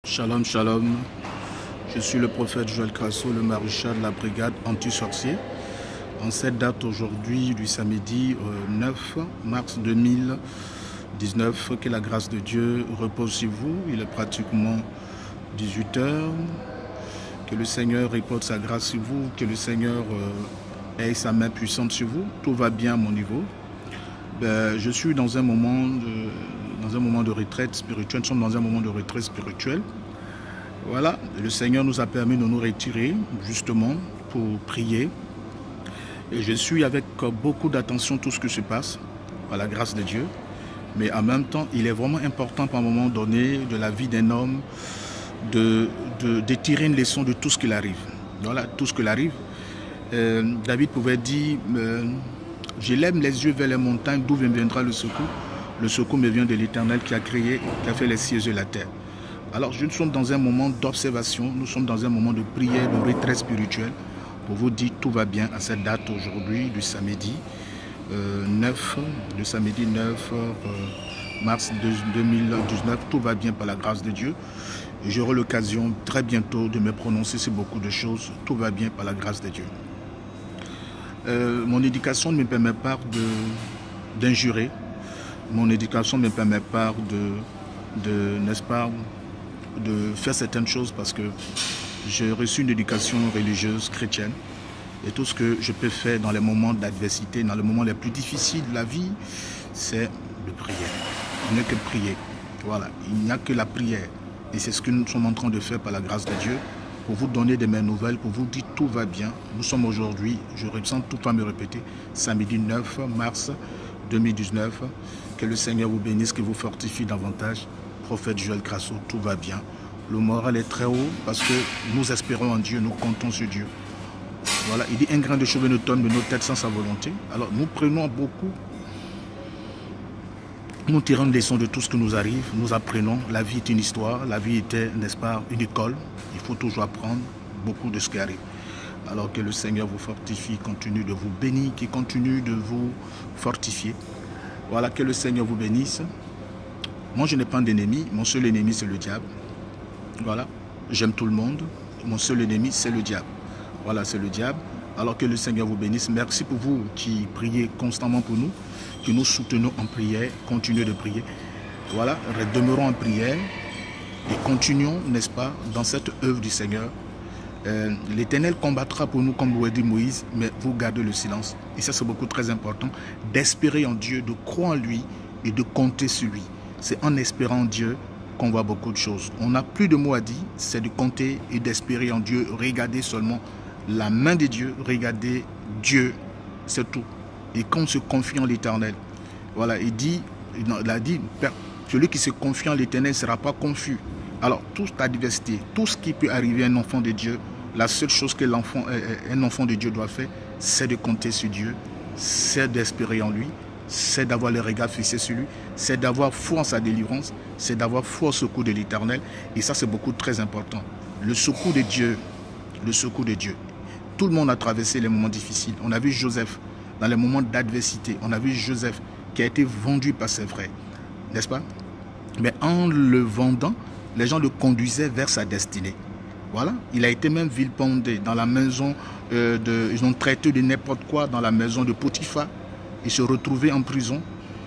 Shalom, shalom. Je suis le prophète Joël Crasso, le maréchal de la brigade anti-sorcier. En cette date aujourd'hui du samedi 9 mars 2019, que la grâce de Dieu repose sur vous. Il est pratiquement 18 h. Que le Seigneur repose sa grâce sur vous, que le Seigneur ait sa main puissante sur vous. Tout va bien à mon niveau. Je suis dans un moment de retraite spirituelle. Nous sommes dans un moment de retraite spirituelle. Voilà, le Seigneur nous a permis de nous retirer justement pour prier. Et je suis avec beaucoup d'attention tout ce qui se passe, par la grâce de Dieu. Mais en même temps, il est vraiment important par un moment donné de la vie d'un homme de tirer une leçon de tout ce qu'il arrive. Voilà, tout ce qu'il arrive. David pouvait dire, je lève les yeux vers les montagnes, d'où viendra le secours. Le secours me vient de l'Éternel qui a créé, qui a fait les cieux et la terre. Alors, nous sommes dans un moment d'observation, nous sommes dans un moment de prière, de retraite spirituelle, pour vous dire tout va bien à cette date aujourd'hui, du samedi 9 mars 2019, tout va bien par la grâce de Dieu. J'aurai l'occasion très bientôt de me prononcer sur beaucoup de choses, tout va bien par la grâce de Dieu. Mon éducation ne me permet pas d'injurer, mon éducation ne me permet pas n'est-ce pas, de faire certaines choses parce que j'ai reçu une éducation religieuse chrétienne et tout ce que je peux faire dans les moments d'adversité, dans les moments les plus difficiles de la vie, c'est de prier. Il n'y a que prier. Voilà, il n'y a que la prière. Et c'est ce que nous sommes en train de faire par la grâce de Dieu pour vous donner de mes nouvelles, pour vous dire tout va bien. Nous sommes aujourd'hui, je ressens tout le temps me répéter, samedi 9 mars 2019. Que le Seigneur vous bénisse, qu'il vous fortifie davantage. Prophète Joël Crasso, tout va bien. Le moral est très haut parce que nous espérons en Dieu, nous comptons sur Dieu. Voilà, il dit un grain de cheveux ne tombe de nos têtes sans sa volonté. Alors nous prenons beaucoup, nous tirons une leçon de tout ce qui nous arrive, nous apprenons. La vie est une histoire, la vie était, n'est-ce pas, une école. Il faut toujours apprendre beaucoup de ce qui arrive. Alors que le Seigneur vous fortifie, continue de vous bénir, qui continue de vous fortifier. Voilà, que le Seigneur vous bénisse. Moi, je n'ai pas d'ennemi. Mon seul ennemi, c'est le diable. Voilà. J'aime tout le monde. Mon seul ennemi, c'est le diable. Voilà, c'est le diable. Alors que le Seigneur vous bénisse. Merci pour vous qui priez constamment pour nous, que nous soutenons en prière. Continuez de prier. Voilà. Demeurons en prière et continuons, n'est-ce pas, dans cette œuvre du Seigneur. L'Éternel combattra pour nous, comme vous dit Moïse, mais vous gardez le silence. Et ça, c'est beaucoup très important, d'espérer en Dieu, de croire en lui et de compter sur lui. C'est en espérant en Dieu qu'on voit beaucoup de choses. On n'a plus de mots à dire, c'est de compter et d'espérer en Dieu. Regardez seulement la main de Dieu, regardez Dieu, c'est tout. Et quand on se confie en l'Éternel, voilà, il a dit, celui qui se confie en l'Éternel ne sera pas confus. Alors, toute adversité, tout ce qui peut arriver à un enfant de Dieu, la seule chose que un enfant de Dieu doit faire, c'est de compter sur Dieu, c'est d'espérer en lui, c'est d'avoir le regard fixé sur lui, c'est d'avoir foi en sa délivrance, c'est d'avoir foi au secours de l'Éternel. Et ça, c'est beaucoup très important. Le secours de Dieu, le secours de Dieu. Tout le monde a traversé les moments difficiles. On a vu Joseph dans les moments d'adversité. On a vu Joseph qui a été vendu par ses frères, n'est-ce pas? Mais en le vendant, les gens le conduisaient vers sa destinée. Voilà, il a été même vilipendé dans la maison, ils ont traité de n'importe quoi dans la maison de Potiphar. Il se retrouvait en prison.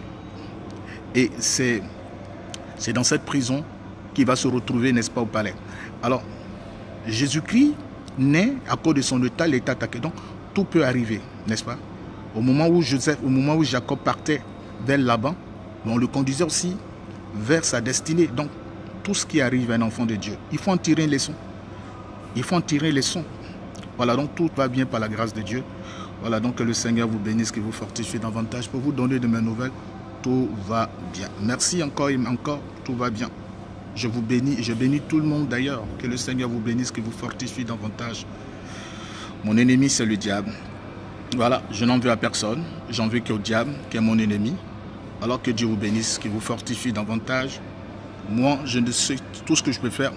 Et c'est dans cette prison qu'il va se retrouver, n'est-ce pas, au palais. Alors, Jésus-Christ naît à cause de son état, l'état attaqué. Donc, tout peut arriver, n'est-ce pas? Au moment où Jacob partait vers Laban, on le conduisait aussi vers sa destinée. Donc, tout ce qui arrive à un enfant de Dieu, il faut en tirer une leçon. Il faut en tirer une leçon. Voilà, donc tout va bien par la grâce de Dieu. Voilà, donc que le Seigneur vous bénisse, qu'il vous fortifie davantage pour vous donner de mes nouvelles. Tout va bien. Merci encore et encore, tout va bien. Je vous bénis et je bénis tout le monde d'ailleurs. Que le Seigneur vous bénisse, qu'il vous fortifie davantage. Mon ennemi, c'est le diable. Voilà, je n'en veux à personne. J'en veux qu'au diable, qui est mon ennemi. Alors que Dieu vous bénisse, qu'il vous fortifie davantage. Moi, je ne sais tout ce que je peux faire.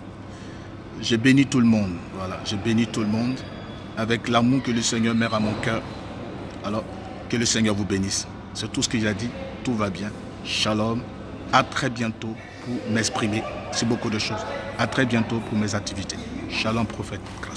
Je bénis tout le monde. Voilà, je bénis tout le monde avec l'amour que le Seigneur met à mon cœur. Alors, que le Seigneur vous bénisse. C'est tout ce qu'il a dit. Tout va bien. Shalom. À très bientôt pour m'exprimer sur beaucoup de choses. À très bientôt pour mes activités. Shalom prophète. Grâce.